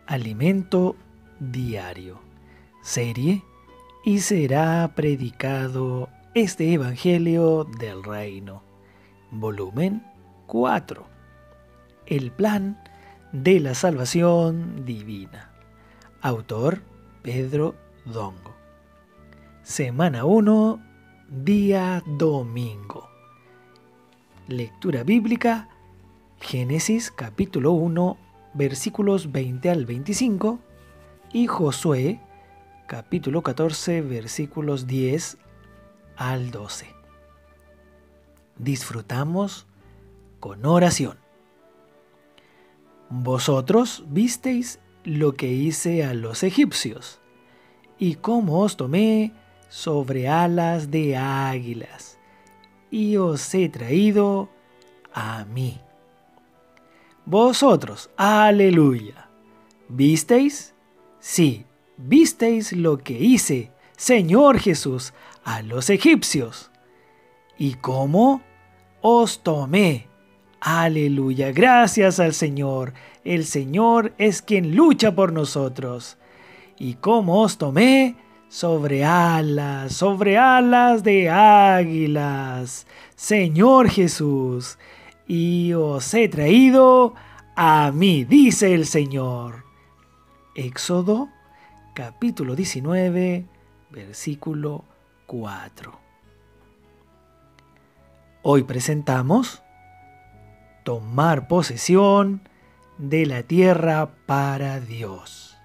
Alimento diario. Serie y será predicado este Evangelio del Reino. Volumen 4. El plan de la salvación divina. Autor Pedro Dongo. Semana 1, día domingo. Lectura bíblica: Génesis capítulo 1, versículos 20 al 25 y Josué capítulo 14, versículos 10 al 12. Disfrutamos con oración. Vosotros visteis lo que hice a los egipcios, y cómo os tomé sobre alas de águilas, y os he traído a mí. Vosotros, aleluya, ¿visteis? Sí, visteis lo que hice, Señor Jesús, a los egipcios. ¿Y cómo os tomé? Aleluya, gracias al Señor. El Señor es quien lucha por nosotros. ¿Y cómo os tomé? Sobre alas de águilas, Señor Jesús, y os he traído a mí, dice el Señor. Éxodo capítulo 19, versículo 4. Hoy presentamos tomar posesión de la tierra para Dios.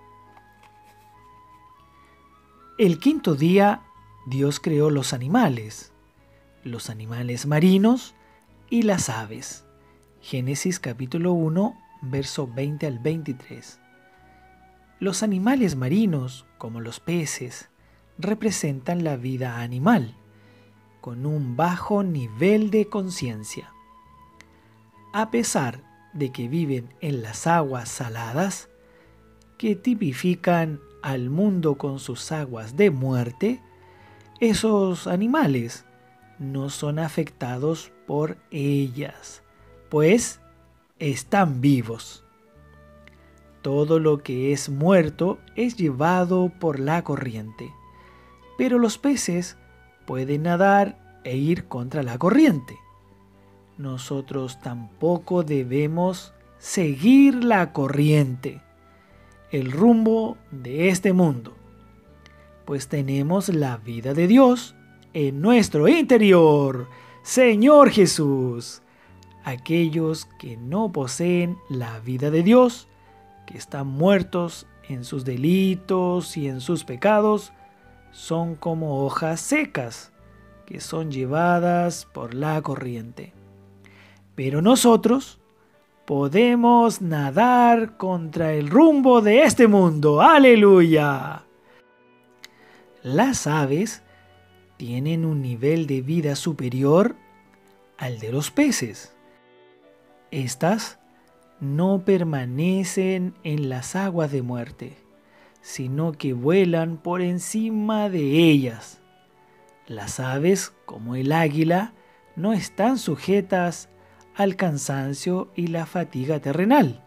El quinto día, Dios creó los animales marinos y las aves. Génesis capítulo 1, verso 20 al 23. Los animales marinos, como los peces, representan la vida animal, con un bajo nivel de conciencia. A pesar de que viven en las aguas saladas, que tipifican al mundo con sus aguas de muerte, esos animales no son afectados por ellas, pues están vivos. Todo lo que es muerto es llevado por la corriente, pero los peces pueden nadar e ir contra la corriente. Nosotros tampoco debemos seguir la corriente, el rumbo de este mundo, pues tenemos la vida de Dios en nuestro interior, Señor Jesús. Aquellos que no poseen la vida de Dios, que están muertos en sus delitos y en sus pecados, son como hojas secas que son llevadas por la corriente. Pero nosotros podemos nadar contra el rumbo de este mundo. ¡Aleluya! Las aves tienen un nivel de vida superior al de los peces. Estas no permanecen en las aguas de muerte, sino que vuelan por encima de ellas. Las aves, como el águila, no están sujetas al cansancio y la fatiga terrenal.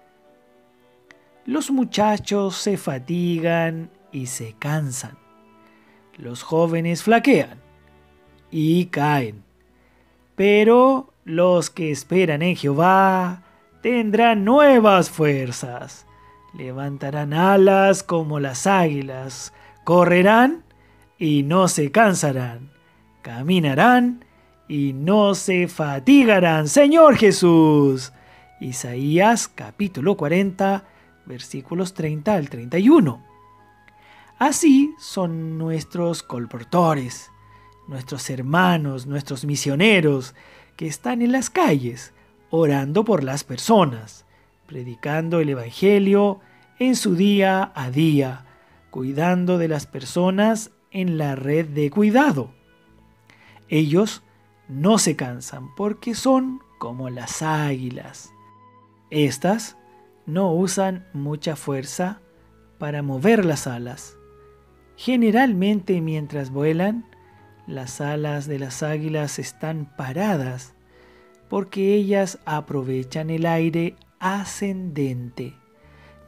Los muchachos se fatigan y se cansan. Los jóvenes flaquean y caen. Pero los que esperan en Jehová tendrán nuevas fuerzas. Levantarán alas como las águilas. Correrán y no se cansarán. Caminarán y no se fatigarán. Señor Jesús. Isaías capítulo 40, versículos 30 al 31. Así son nuestros colportores, nuestros hermanos, nuestros misioneros que están en las calles, orando por las personas, predicando el Evangelio en su día a día, cuidando de las personas en la red de cuidado. Ellos no se cansan porque son como las águilas. Estas no usan mucha fuerza para mover las alas. Generalmente mientras vuelan, las alas de las águilas están paradas porque ellas aprovechan el aire ascendente,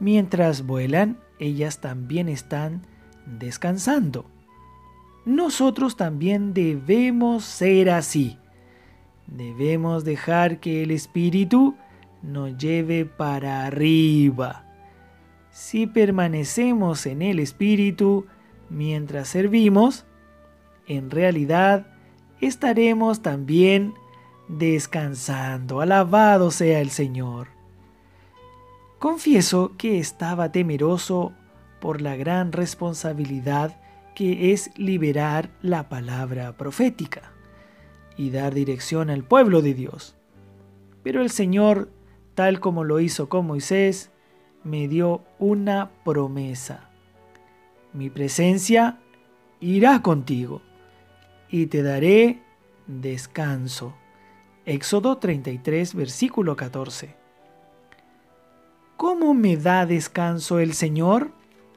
Mientras vuelan, ellas también están descansando. Nosotros también debemos ser así. Debemos dejar que el Espíritu nos lleve para arriba. Si permanecemos en el Espíritu mientras servimos, en realidad estaremos también descansando. Alabado sea el Señor. Confieso que estaba temeroso por la gran responsabilidad que es liberar la palabra profética y dar dirección al pueblo de Dios. Pero el Señor, tal como lo hizo con Moisés, me dio una promesa. Mi presencia irá contigo y te daré descanso. Éxodo 33, versículo 14. ¿Cómo me da descanso el Señor?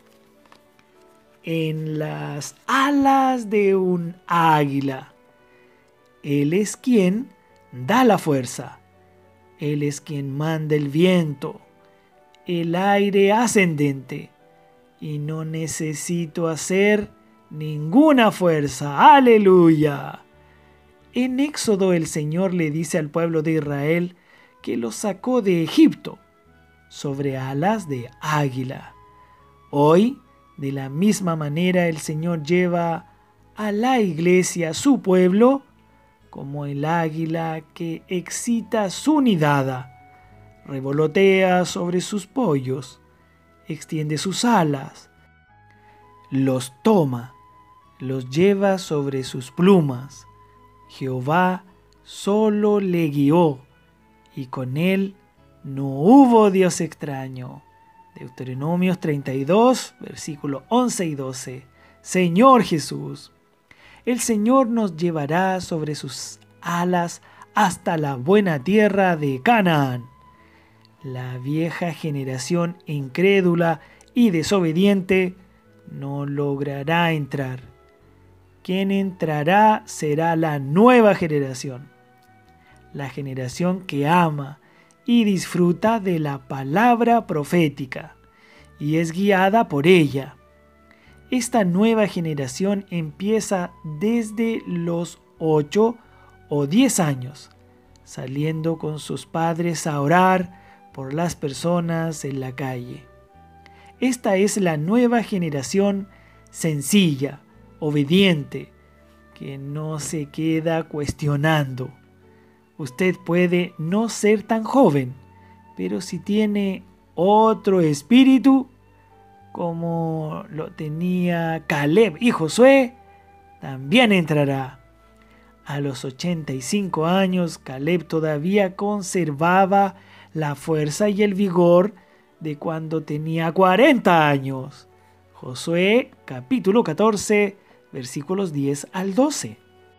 En las alas de un águila. Él es quien da la fuerza. Él es quien manda el viento, el aire ascendente. Y no necesito hacer ninguna fuerza. ¡Aleluya! En Éxodo el Señor le dice al pueblo de Israel que los sacó de Egipto sobre alas de águila. Hoy, de la misma manera, el Señor lleva a la iglesia, su pueblo, como el águila que excita su nidada, revolotea sobre sus pollos, extiende sus alas, los toma, los lleva sobre sus plumas. Jehová solo le guió, y con él no hubo Dios extraño. Deuteronomios 32, versículos 11 y 12. Señor Jesús, el Señor nos llevará sobre sus alas hasta la buena tierra de Canaán. La vieja generación incrédula y desobediente no logrará entrar. Quien entrará será la nueva generación, la generación que ama y disfruta de la palabra profética y es guiada por ella. Esta nueva generación empieza desde los 8 o 10 años, saliendo con sus padres a orar por las personas en la calle. Esta es la nueva generación sencilla, obediente, que no se queda cuestionando. Usted puede no ser tan joven, pero si tiene otro espíritu, como lo tenía Caleb y Josué, también entrará. A los 85 años, Caleb todavía conservaba la fuerza y el vigor de cuando tenía 40 años. Josué capítulo 14, versículos 10 al 12.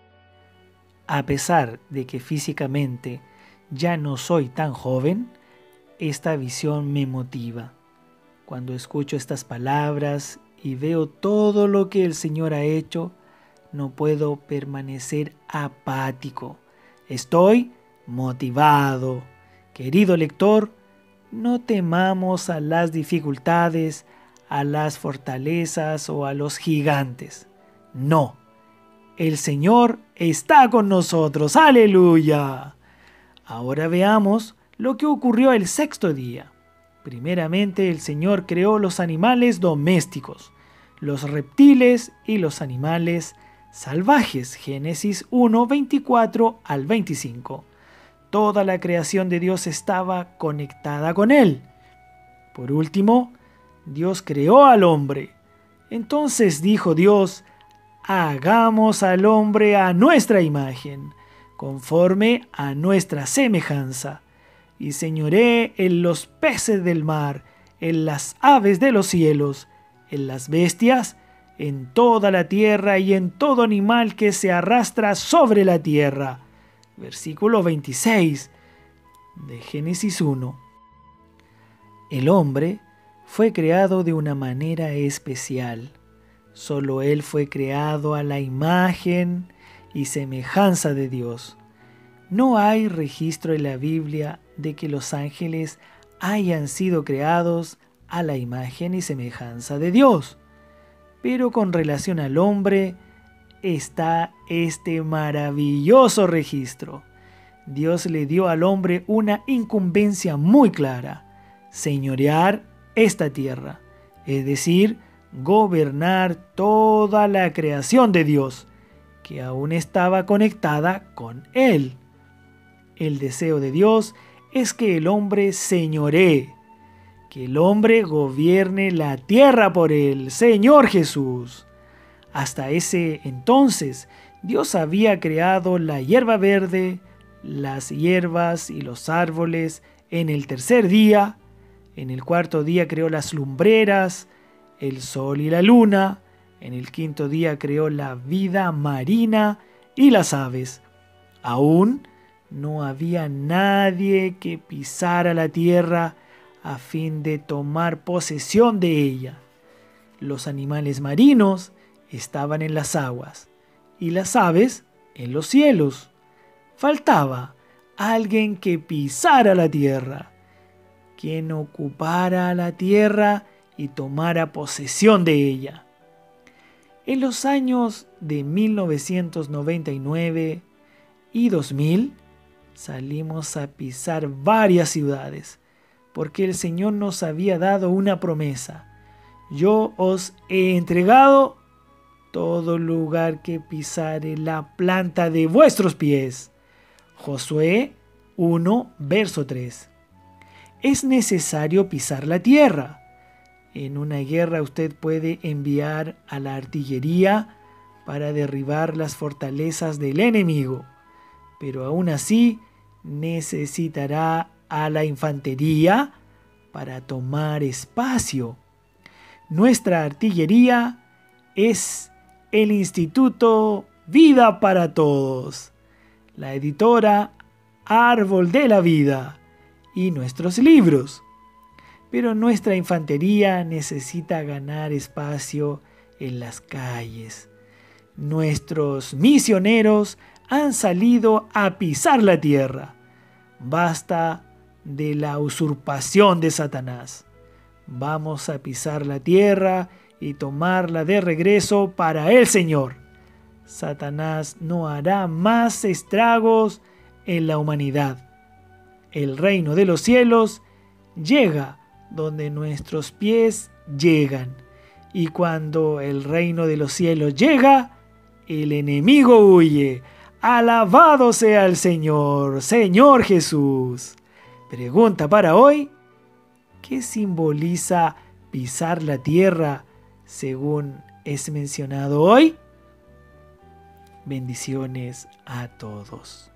A pesar de que físicamente ya no soy tan joven, esta visión me motiva. Cuando escucho estas palabras y veo todo lo que el Señor ha hecho, no puedo permanecer apático. Estoy motivado. Querido lector, no temamos a las dificultades, a las fortalezas o a los gigantes. No, el Señor está con nosotros. ¡Aleluya! Ahora veamos lo que ocurrió el sexto día. Primeramente, el Señor creó los animales domésticos, los reptiles y los animales salvajes. Génesis 1, 24 al 25. Toda la creación de Dios estaba conectada con Él. Por último, Dios creó al hombre. Entonces dijo Dios: hagamos al hombre a nuestra imagen, conforme a nuestra semejanza, y señoree en los peces del mar, en las aves de los cielos, en las bestias, en toda la tierra y en todo animal que se arrastra sobre la tierra. Versículo 26 de Génesis 1. El hombre fue creado de una manera especial. Solo él fue creado a la imagen y semejanza de Dios. No hay registro en la Biblia de que los ángeles hayan sido creados a la imagen y semejanza de Dios. Pero con relación al hombre está este maravilloso registro. Dios le dio al hombre una incumbencia muy clara: señorear esta tierra, es decir, gobernar toda la creación de Dios, que aún estaba conectada con Él. El deseo de Dios es que el hombre señoree, que el hombre gobierne la tierra por el Señor Jesús. Hasta ese entonces, Dios había creado la hierba verde, las hierbas y los árboles en el tercer día. En el cuarto día creó las lumbreras, el sol y la luna. En el quinto día creó la vida marina y las aves. Aún no había nadie que pisara la tierra a fin de tomar posesión de ella. Los animales marinos estaban en las aguas y las aves en los cielos. Faltaba alguien que pisara la tierra, quien ocupara la tierra y tomara posesión de ella. En los años de 1999 y 2000 salimos a pisar varias ciudades, porque el Señor nos había dado una promesa: yo os he entregado todo lugar que pisare la planta de vuestros pies. Josué 1, verso 3. Es necesario pisar la tierra. En una guerra usted puede enviar a la artillería para derribar las fortalezas del enemigo, pero aún así necesitará a la infantería para tomar espacio. Nuestra artillería es el Instituto Vida para Todos, la editora Árbol de la Vida y nuestros libros. Pero nuestra infantería necesita ganar espacio en las calles. Nuestros misioneros han salido a pisar la tierra. Basta de la usurpación de Satanás. Vamos a pisar la tierra y tomarla de regreso para el Señor. Satanás no hará más estragos en la humanidad. El reino de los cielos llega donde nuestros pies llegan. Y cuando el reino de los cielos llega, el enemigo huye. Alabado sea el Señor, Señor Jesús. Pregunta para hoy: ¿qué simboliza pisar la tierra según es mencionado hoy? Bendiciones a todos.